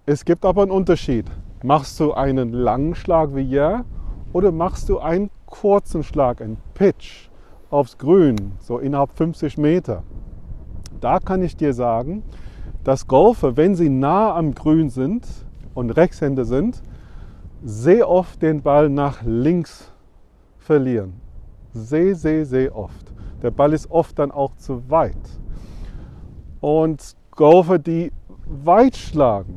Es gibt aber einen Unterschied. Machst du einen langen Schlag wie hier oder machst du einen kurzen Schlag, einen Pitch aufs Grün, so innerhalb 50 Meter? Da kann ich dir sagen, dass Golfer, wenn sie nah am Grün sind und Rechtshänder sind, sehr oft den Ball nach links verlieren. Sehr oft. Der Ball ist oft dann auch zu weit. Und Golfer, die weit schlagen,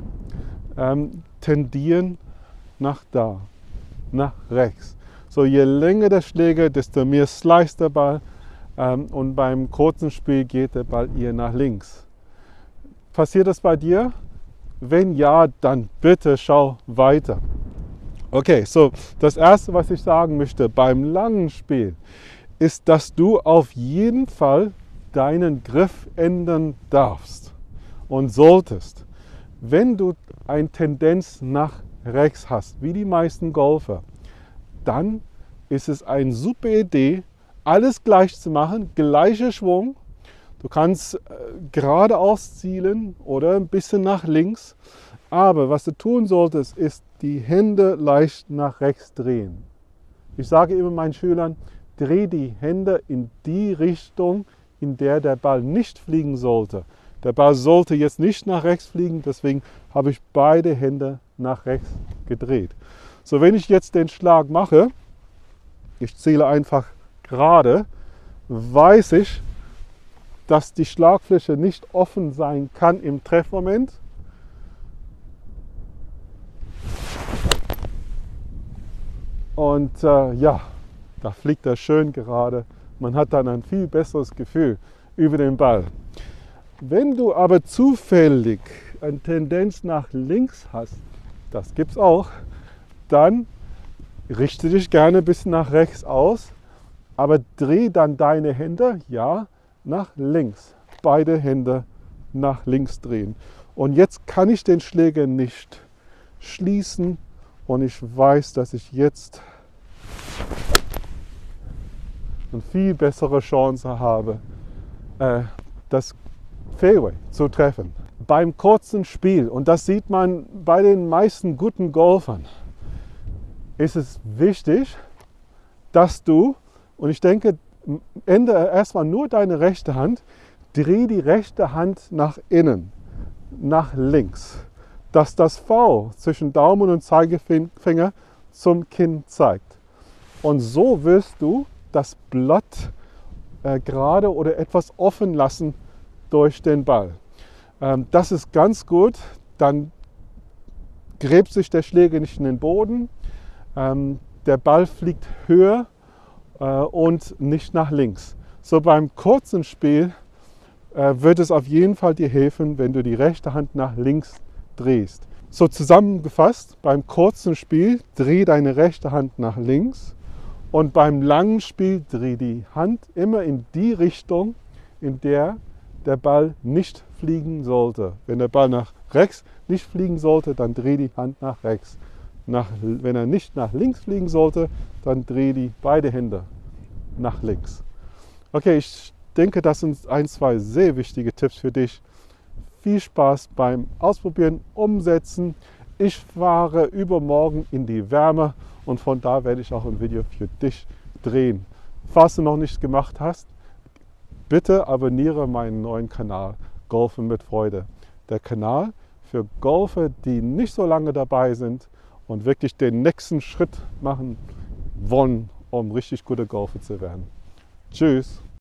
tendieren nach da, nach rechts. So, je länger der Schläger, desto mehr slice der Ball und beim kurzen Spiel geht der Ball eher nach links. Passiert das bei dir? Wenn ja, dann bitte schau weiter. Okay, so das erste, was ich sagen möchte beim langen Spiel, ist, dass du auf jeden Fall deinen Griff ändern darfst und solltest. Wenn du eine Tendenz nach rechts hast, wie die meisten Golfer, dann ist es eine super Idee, alles gleich zu machen, gleicher Schwung. Du kannst geradeaus zielen oder ein bisschen nach links. Aber was du tun solltest, ist die Hände leicht nach rechts drehen. Ich sage immer meinen Schülern, dreh die Hände in die Richtung, in der der Ball nicht fliegen sollte. Der Ball sollte jetzt nicht nach rechts fliegen, deswegen habe ich beide Hände nach rechts gedreht. So, wenn ich jetzt den Schlag mache, ich ziele einfach gerade, weiß ich, dass die Schlagfläche nicht offen sein kann im Treffmoment. Und ja, da fliegt er schön gerade. Man hat dann ein viel besseres Gefühl über den Ball. Wenn du aber zufällig eine Tendenz nach links hast, das gibt es auch, dann richte dich gerne ein bisschen nach rechts aus, aber dreh dann deine Hände, ja, nach links. Beide Hände nach links drehen. Und jetzt kann ich den Schläger nicht schließen und ich weiß, dass ich jetzt eine viel bessere Chance habe, das Fairway zu treffen. Beim kurzen Spiel, und das sieht man bei den meisten guten Golfern, ist es wichtig, dass du, und ich denke, ändere erstmal nur deine rechte Hand, dreh die rechte Hand nach innen, nach links, dass das V zwischen Daumen und Zeigefinger zum Kinn zeigt. Und so wirst du das Blatt gerade oder etwas offen lassen durch den Ball. Das ist ganz gut, dann gräbt sich der Schläger nicht in den Boden, der Ball fliegt höher und nicht nach links. So beim kurzen Spiel wird es auf jeden Fall dir helfen, wenn du die rechte Hand nach links drehst. So zusammengefasst, beim kurzen Spiel dreh deine rechte Hand nach links und beim langen Spiel dreh die Hand immer in die Richtung, in der der Ball nicht fliegen sollte. Wenn der Ball nach rechts nicht fliegen sollte, dann dreh die Hand nach rechts. Wenn er nicht nach links fliegen sollte, dann dreh die beide Hände nach links. Okay, ich denke, das sind zwei sehr wichtige Tipps für dich. Viel Spaß beim Ausprobieren, Umsetzen. Ich fahre übermorgen in die Wärme und von da werde ich auch ein Video für dich drehen. Falls du noch nicht gemacht hast, bitte abonniere meinen neuen Kanal Golfen mit Freude. Der Kanal für Golfer, die nicht so lange dabei sind und wirklich den nächsten Schritt machen wollen, um richtig gute Golfer zu werden. Tschüss!